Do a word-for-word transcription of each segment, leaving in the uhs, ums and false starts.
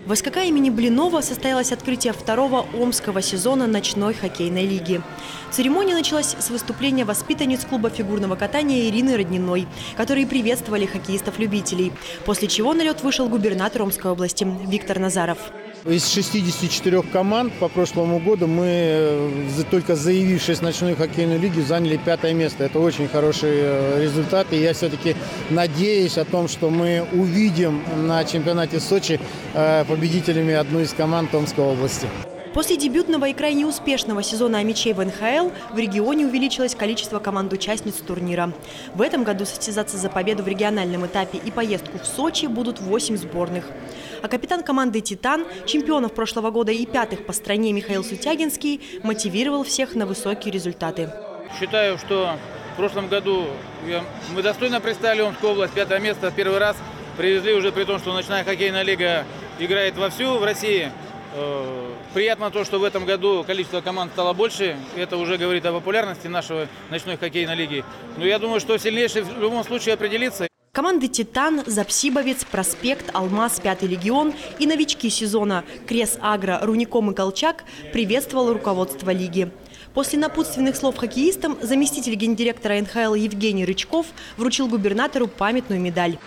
В СКК имени Блинова состоялось открытие второго омского сезона ночной хоккейной лиги. Церемония началась с выступления воспитанниц клуба фигурного катания Ирины Родниной, которые приветствовали хоккеистов-любителей, после чего на лед вышел губернатор Омской области Виктор Назаров. Из шестидесяти четырёх команд по прошлому году мы, только заявившись в ночной хоккейной лиге, заняли пятое место. Это очень хороший результат. И я все-таки надеюсь о том, что мы увидим на чемпионате Сочи победителями одну из команд Омской области. После дебютного и крайне успешного сезона мячей в эн ха эл в регионе увеличилось количество команд-участниц турнира. В этом году состязаться за победу в региональном этапе и поездку в Сочи будут восемь сборных. А капитан команды «Титан», чемпионов прошлого года и пятых по стране Михаил Сутягинский, мотивировал всех на высокие результаты. Считаю, что в прошлом году мы достойно представили Омскую область, пятое место первый раз привезли, уже при том, что ночная хоккейная лига играет вовсю в России. Приятно то, что в этом году количество команд стало больше. Это уже говорит о популярности нашей ночной хоккейной лиги. Но я думаю, что сильнейший в любом случае определится. Команды «Титан», «Запсибовец», «Проспект», «Алмаз», «Пятый регион» и новички сезона «Крес Агро», «Руником» и «Колчак» приветствовало руководство лиги. После напутственных слов хоккеистам заместитель гендиректора эн ха эл Евгений Рычков вручил губернатору памятную медаль.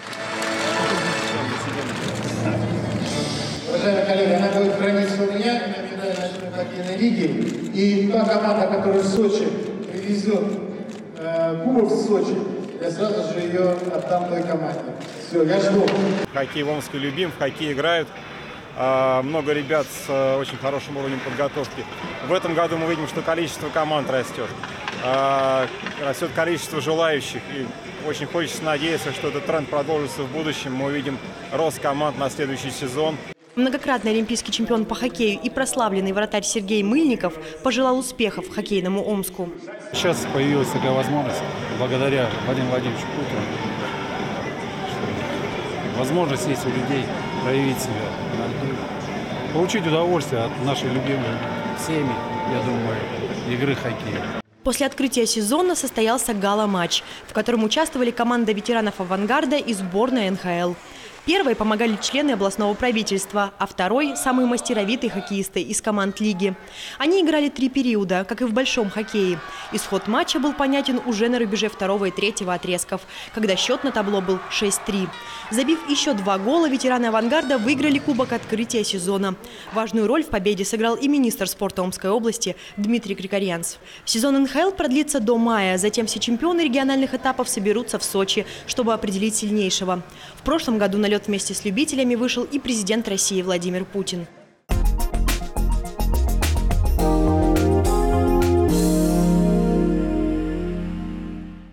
Уважаемые коллеги, она будет храниться у меня, на медаль ночной хоккейной лиги. И та команда, которая в Сочи привезет э, кубок в Сочи, я сразу же ее отдам той команде. Все, я жду. Хоккей в Омске любим, в хоккей играют. А, много ребят с а, очень хорошим уровнем подготовки. В этом году мы видим, что количество команд растет. А, растет количество желающих. И очень хочется надеяться, что этот тренд продолжится в будущем. Мы увидим рост команд на следующий сезон. Многократный олимпийский чемпион по хоккею и прославленный вратарь Сергей Мыльников пожелал успехов хоккейному Омску. Сейчас появилась такая возможность, благодаря Владимиру Владимировичу Путину. Возможность есть у людей проявить себя, получить удовольствие от нашей любимой всеми, я думаю, игры хоккея. После открытия сезона состоялся гала-матч, в котором участвовали команда ветеранов «Авангарда» и сборная эн ха эл. Первой помогали члены областного правительства, а второй – самые мастеровитые хоккеисты из команд лиги. Они играли три периода, как и в большом хоккее. Исход матча был понятен уже на рубеже второго и третьего отрезков, когда счет на табло был шесть три. Забив еще два гола, ветераны «Авангарда» выиграли кубок открытия сезона. Важную роль в победе сыграл и министр спорта Омской области Дмитрий Крикорянц. Сезон эн ха эл продлится до мая, затем все чемпионы региональных этапов соберутся в Сочи, чтобы определить сильнейшего. В прошлом году на лед вместе с любителями вышел и президент России Владимир Путин.